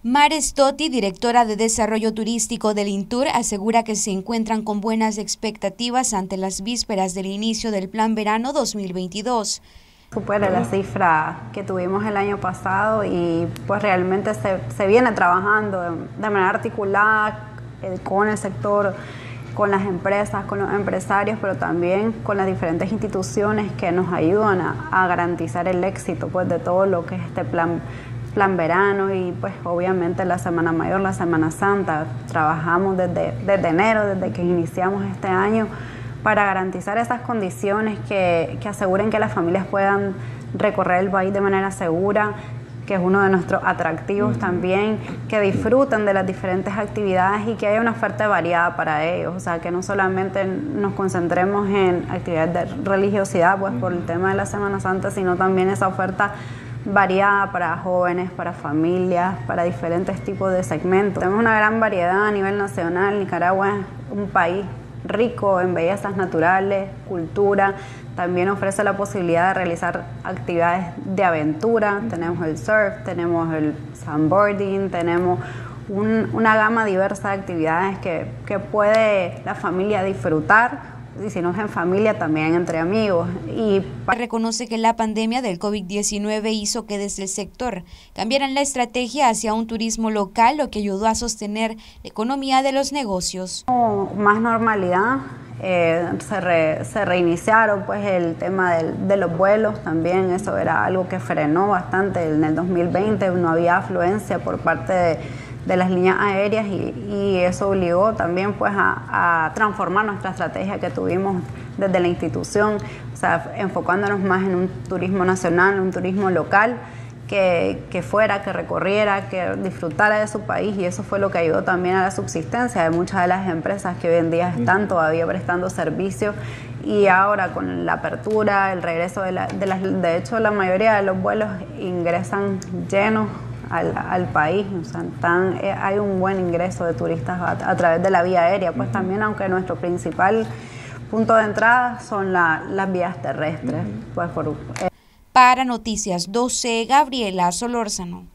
Mares Totti, directora de Desarrollo Turístico del INTUR, asegura que se encuentran con buenas expectativas ante las vísperas del inicio del Plan Verano 2022. Supera la cifra que tuvimos el año pasado y pues realmente se viene trabajando de manera articulada con el sector, con las empresas, con los empresarios, pero también con las diferentes instituciones que nos ayudan a garantizar el éxito pues, de todo lo que es este plan verano y pues obviamente la Semana Mayor, la Semana Santa. Trabajamos desde enero, desde que iniciamos este año, para garantizar esas condiciones que aseguren que las familias puedan recorrer el país de manera segura, que es uno de nuestros atractivos también, que disfruten de las diferentes actividades y que haya una oferta variada para ellos, o sea, que no solamente nos concentremos en actividades de religiosidad, pues por el tema de la Semana Santa, sino también esa oferta variada para jóvenes, para familias, para diferentes tipos de segmentos. Tenemos una gran variedad a nivel nacional. Nicaragua es un país rico en bellezas naturales, cultura, también ofrece la posibilidad de realizar actividades de aventura. Tenemos el surf, tenemos el sandboarding, tenemos una gama diversa de actividades que puede la familia disfrutar, y si no es en familia, también entre amigos. Reconoce que la pandemia del COVID-19 hizo que desde el sector cambiaran la estrategia hacia un turismo local, lo que ayudó a sostener la economía de los negocios. Más normalidad, se reiniciaron pues el tema de los vuelos también. Eso era algo que frenó bastante en el 2020, no había afluencia por parte de las líneas aéreas y eso obligó también pues a transformar nuestra estrategia que tuvimos desde la institución, o sea, enfocándonos más en un turismo nacional, un turismo local, que fuera, que recorriera, que disfrutara de su país, y eso fue lo que ayudó también a la subsistencia de muchas de las empresas que hoy en día están todavía prestando servicios. Y ahora con la apertura, el regreso de hecho la mayoría de los vuelos ingresan llenos al país, o sea, hay un buen ingreso de turistas a través de la vía aérea, pues también, aunque nuestro principal punto de entrada son las vías terrestres. Pues Para Noticias 12, Gabriela Solórzano.